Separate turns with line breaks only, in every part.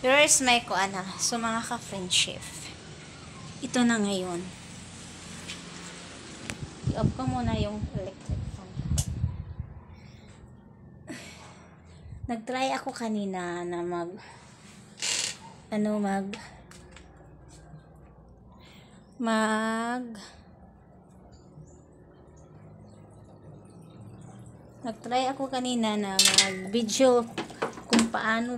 Here's my so mga ka-friendship. Ito na ngayon. I-off ko muna yung electric fan. Nag-try ako kanina na nag-try ako kanina na mag-video kung paano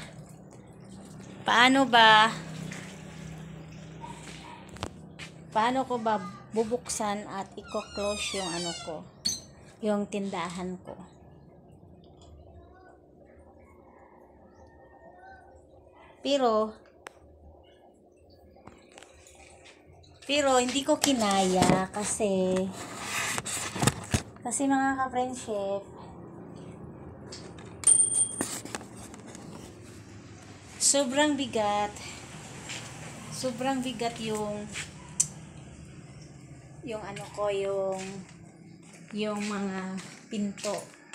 ko ba bubuksan at i-close yung yung tindahan ko. Pero hindi ko kinaya kasi mga ka-friendship, sobrang bigat yung mga pinto.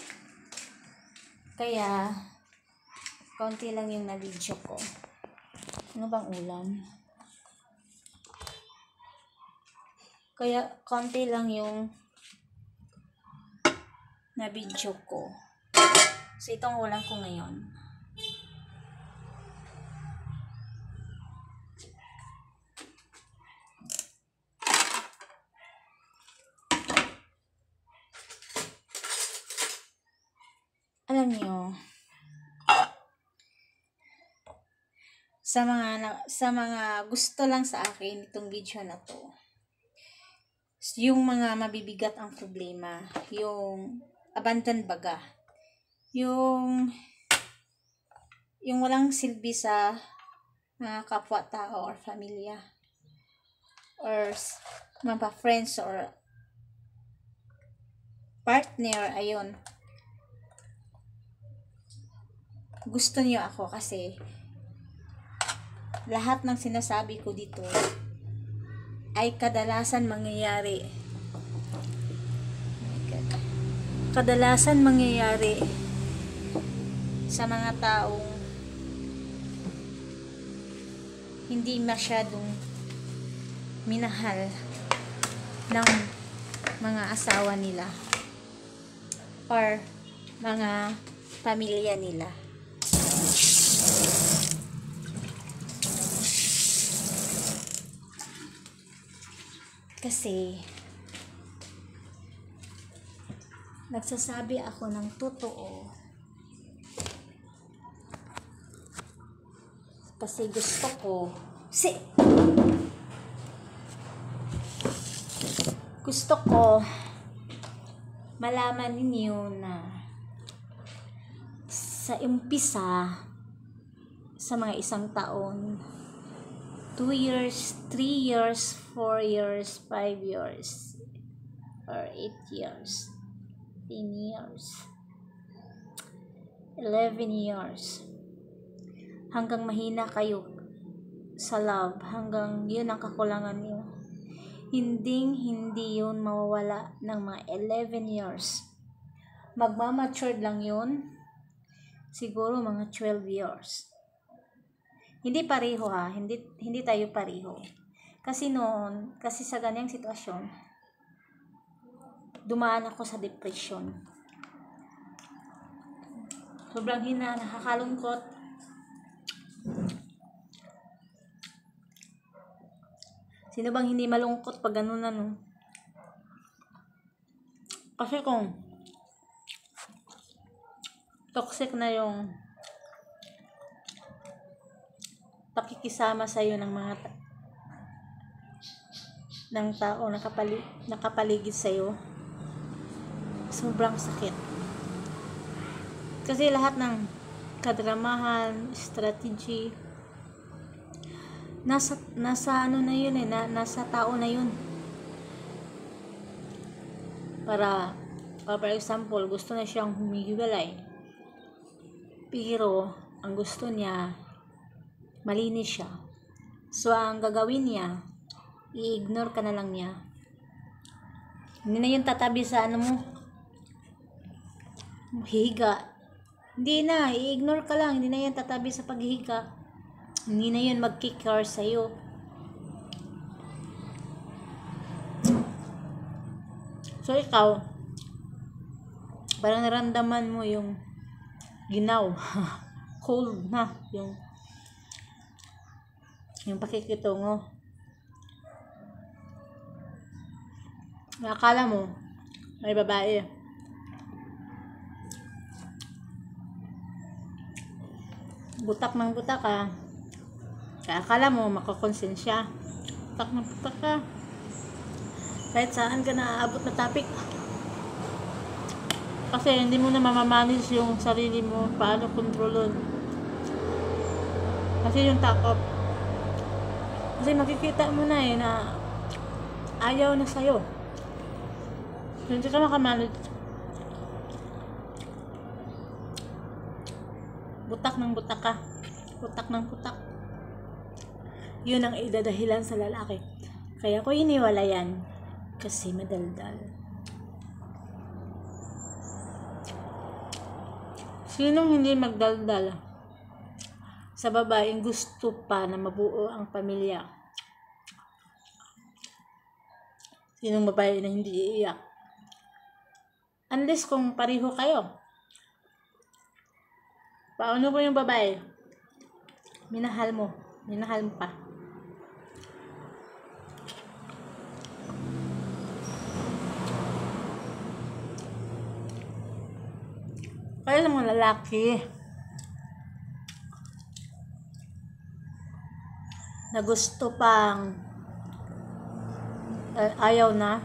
Kaya konti lang yung na-video ko. Ano bang ulam? Kaya konti lang yung na-video ko. So itong ulam ko ngayon. Alam niyo, sa mga gusto lang sa akin itong video na to, yung mga mabibigat ang problema, yung abandoned baga, yung walang silbi sa mga kapwa-tao or pamilya or mga friends or partner. Ayun, gusto niyo ako kasi lahat ng sinasabi ko dito ay kadalasan mangyayari sa mga taong hindi masyadong minahal ng mga asawa nila or mga pamilya nila. Kasi nagsasabi ako ng totoo kasi gusto ko malaman ninyo na sa umpisa, sa mga isang taon, 2 years, 3 years, 4 years, 5 years, or 8 years, 10 years, 11 years, hanggang mahina kayo sa love, hanggang yun ang kakulangan niyo, hindi yun mawawala ng mga 11 years. Magmamature lang yun, siguro mga 12 years. Hindi pareho hindi tayo pareho. Kasi sa ganyang sitwasyon, dumaan ako sa depression. Sobrang nakakalungkot. Sino bang hindi malungkot pag ganun na, no? Kasi kung toxic na yung pakikisama sa'yo ng mga tao nakapaligid sa'yo, sobrang sakit. Kasi lahat ng kadramahan, strategy, nasa nasa tao na yun. Para for example, gusto na siyang humihiwalay, pero ang gusto niya malinis siya. So ang gagawin niya, i-ignore ka na lang niya. Hindi na yung tatabi sa higa. Hindi na, i-ignore ka lang. Hindi na yan tatabi sa paghihiga. Hindi na yun mag-kick-car sa'yo. So, ikaw, parang naramdaman mo yung ginaw. Cold na. Yung pakikitungo. Akala mo, may babae. Butak ng butak ka. Kaya akala mo, makakonsensya. Butak ng butak ka. Kahit saan ka naaabot na topic. Kasi hindi mo na mamamanage yung sarili mo. Paano kontrolon. Kasi yung takot. Kasi makikita mo na na ayaw na sa'yo. Hindi ka makamanage. Butak ng butak ka. Butak ng butak. Yun ang idadahilan sa lalaki. Kaya ko iniwala yan. Kasi madaldal. Sinong hindi magdaldal sa babaeng gusto pa na mabuo ang pamilya? Sinong babae na hindi iiyak? Unless kung pareho kayo. Paano ko yung babae? Minahal mo pa. Kaya sa mga lalaki na gusto pang ayaw na,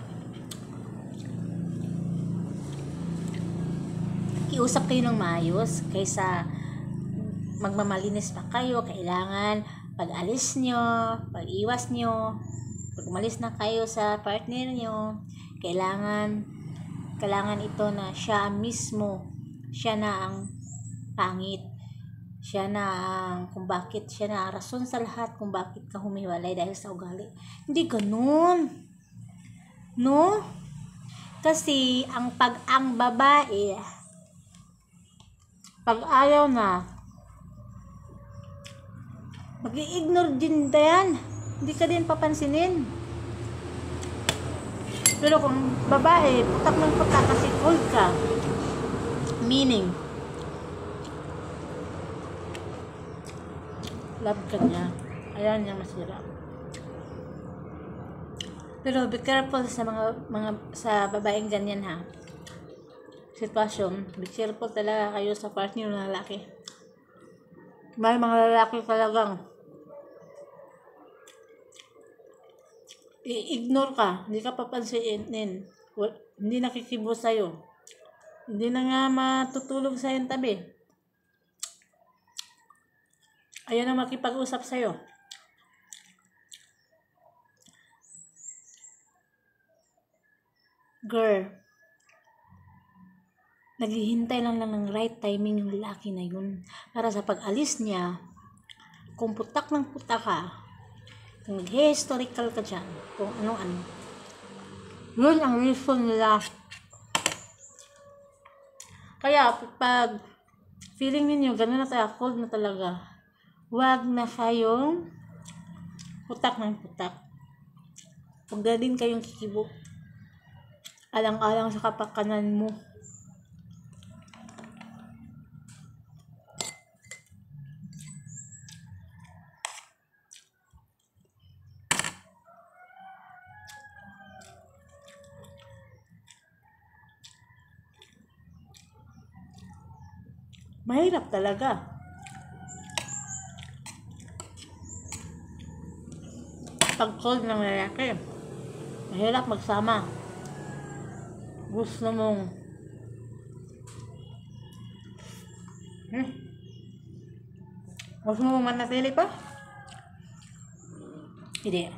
kiusap kayo ng maayos kaysa magmamalinis pa kayo. Kailangan pag alis nyo, pag iwas nyo, pag umalis na kayo sa partner nyo, kailangan ito na siya mismo, siya na ang pangit, siya na ang kung bakit, siya na rason sa lahat kung bakit ka humiwalay dahil sa ugali. Hindi ganun, no? Kasi ang babae, pag ayaw na, mag-i-ignore din yan. Hindi ka din papansinin. Pero kung babae, putak ng putak kasi cold ka. Meaning, love ka niya. Ayaw niya masira. Pero be careful sa mga sa babaeng ganyan ha. Sitwasyon, be careful talaga kayo sa partner ng lalaki. May mga lalaki talagang i-ignore ka, hindi ka papansinin, hindi nakikibo sa'yo, hindi na nga matutulog sa yung tabi, ayaw na makipag-usap sa'yo. Girl, naghihintay lang ng right timing yung lalaki na yun para sa pag-alis niya, kung putak ng putak ka, kung historical ka dyan, kung ano-ano, yun ang reason nila. Kaya pag feeling ninyo gano'n na tayo, cold na talaga, huwag na kayong putak ng putak. Huwag na din kayong kikibo alang-alang sa kapakanan mo. Mahirap talaga. Pag cold ng lalaki, mahirap magsama. Gusto mong gusto mong manatili pa? Hindi.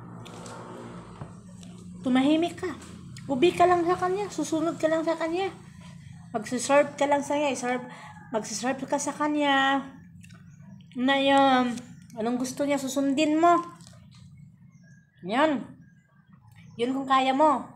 Tumahimik ka. Ubi ka lang sa kanya. Susunod ka lang sa kanya. Magsiserve ka lang sa kanya. Magsiserve ka sa kanya. Na yun. Anong gusto niya, susundin mo. Yan. Yun kung kaya mo.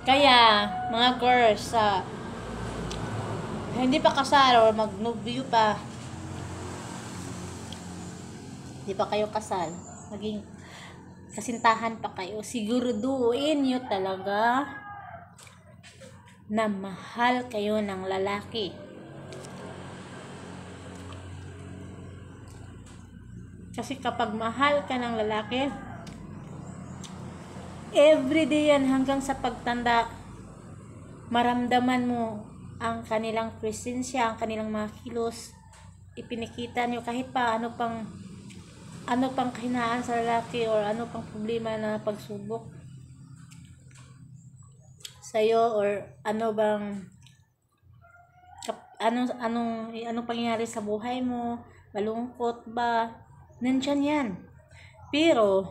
Kaya, mga girls, hindi pa kasal or mag-nubyo pa, hindi pa kayo kasal, maging kasintahan pa kayo, siguraduhin nyo talaga na mahal kayo ng lalaki. Kasi kapag mahal ka ng lalaki, everyday yan hanggang sa pagtanda, maramdaman mo ang kanilang presensya, ang kanilang mga kilos, ipinikita nyo kahit pa ano pang kahinaan sa lalaki or ano pang problema na pagsubok sa'yo, or ano bang anong pangyayari sa buhay mo, malungkot ba, nandyan yan. Pero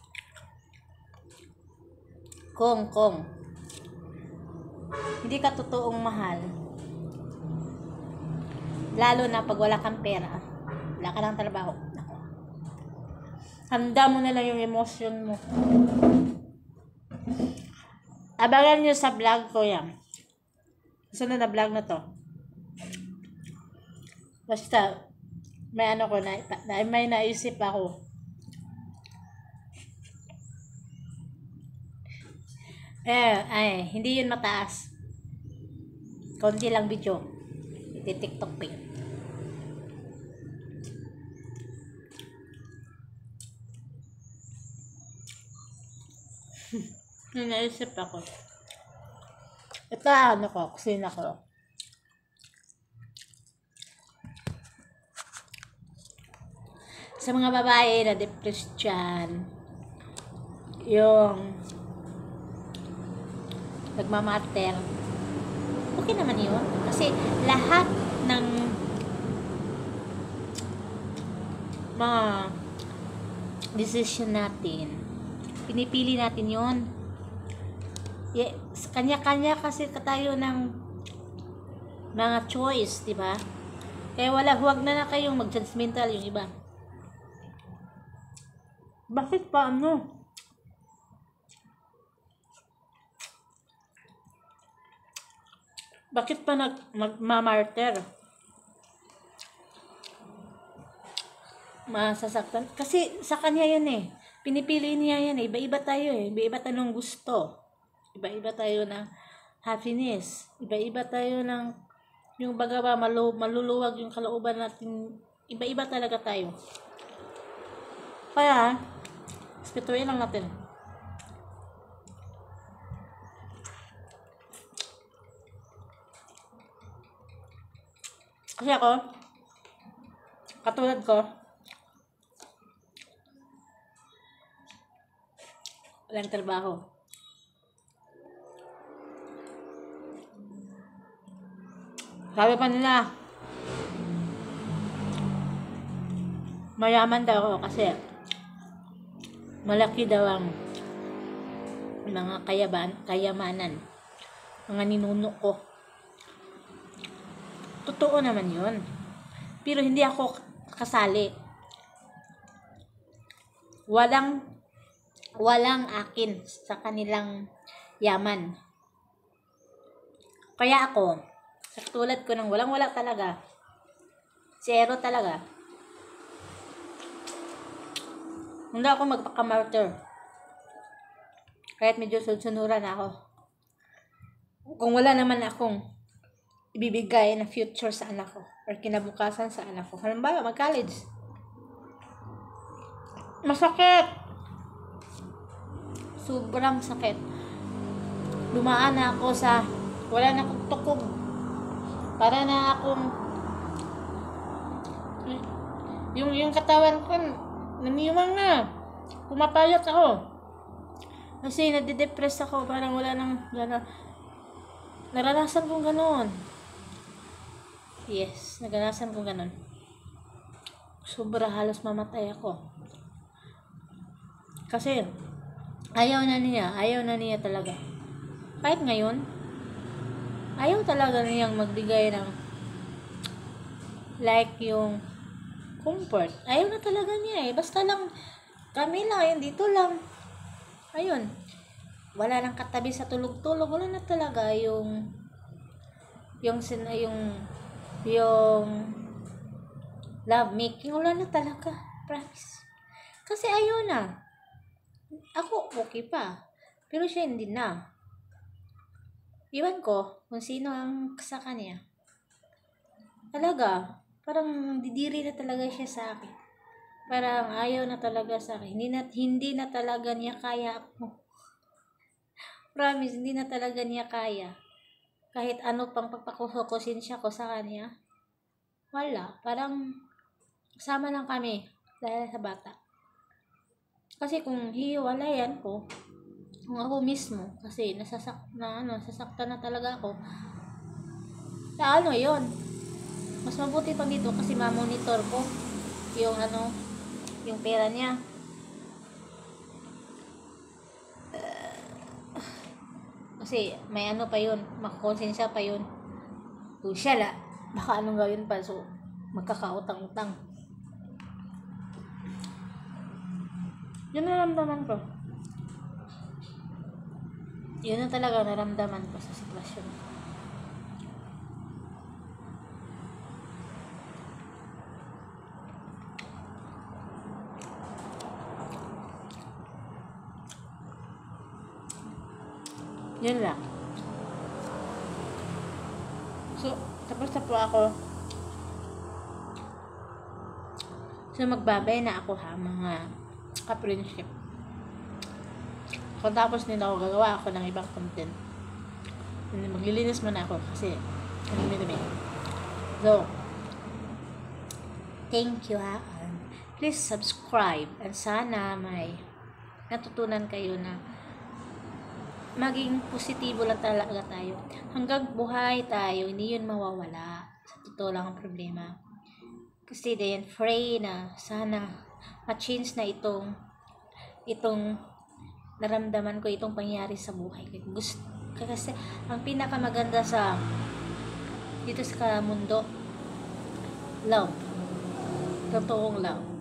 kung hindi ka totoong mahal, lalo na pag wala kang pera, wala ka ng trabaho, handa mo na lang yung emosyon mo. Abangan nyo sa vlog ko yan. Sunod na vlog na to. Basta, may may naisip ako. Hindi yun mataas. Konti lang video. TikTok pa yun. Naisip ako. Ito, kusina ko. Sa mga babae na depressed dyan, yung nagmamater, okay naman yun. Kasi lahat ng mga decision natin, pinipili natin yun. Kanya-kanya kasi tayo ng mga choice, di ba? Kaya huwag na kayong mag-judgmental yung iba. Bakit pa Bakit pa magmamarter? Masasaktan. Kasi sa kanya yan eh. Pinipili niya yan eh. Iba-iba tayo eh. Iba-iba tayo ng gusto. Iba-iba tayo ng happiness. Iba-iba tayo ng yung baga maluluwag yung kalooban natin. Iba-iba talaga tayo. Kaya, respetuhin lang natin. Kasi ako, katulad ko, walang trabaho. Sabi pa nila, mayaman daw ako kasi malaki daw ang mga kayamanan, mga ninuno ko. Totoo naman yun. Pero hindi ako kasali. Walang akin sa kanilang yaman. Kaya ako, sa tulad ko ng walang-wala talaga, zero talaga, hindi ako magpaka-martyr. Kahit medyo sunsunuran ako. Kung wala naman akong ibibigay na future sa anak ko or kinabukasan sa anak ko. Halimbawa, mag-college. Masakit. Sobrang sakit. Dumaan na ako sa wala na akong tukob. Para na akong yung katawan ko naniwang na. Pumapayat ako. Kasi nadidepress ako. Parang wala nang naranasan kong gano'n. Yes, naganasan kong gano'n. Sobra, halos mamatay ako. Kasi ayaw na niya talaga. Kahit ngayon, ayaw talaga niyang magbigay ng like yung comfort. Ayaw na talaga niya eh. Basta lang kami lang, ayun, dito lang. Ayun. wala nang katabi sa tulog-tulog, wala na talaga yung love making, wala na talaga, promise. Kasi ayaw na. Ako okay pa, pero siya hindi na. Iwan ko kung sino ang sa kanya. Talaga, parang didiri na talaga siya sa akin. Parang ayaw na talaga sa akin. Hindi na talaga niya kaya ako. Promise, hindi na talaga niya kaya. Kahit ano pang pagpakukusin siya ko sa kanya, wala. Parang sama lang kami dahil sa bata. Kasi kung hiwalayan ko, kung ako mismo, kasi nasasaktan na talaga ako, sa ano yon, mas mabuti pa dito kasi ma-monitor ko yung yung pera niya. Kasi may ano pa yun, makakonsensya pa yun. Kung siya baka anong gawin pa, so magkakautang-utang. Yun naramdaman ko. Yun na talaga naramdaman ko sa sitwasyon. Yun lang. So, tapos na po ako. So, magbabay na ako ha, mga ka-friendship. Kung tapos nila ako, gagawa ako ng ibang content. Maglilinis muna ako kasi dumi-dumi. So, thank you ha. Please subscribe and sana may natutunan kayo na maging positibo lang talaga tayo. Hanggang buhay tayo, hindi yun mawawala. Sa totoo lang ang problema. Kasi then, pray na sana ma-change na itong naramdaman ko, itong pangyari sa buhay. Kasi ang pinakamaganda dito sa mundo, love. Totoong love.